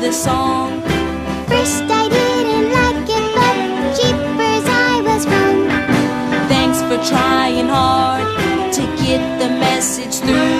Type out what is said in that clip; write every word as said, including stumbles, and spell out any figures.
the song. First I didn't like it, but jeepers, I was wrong. Thanks for trying hard to get the message through.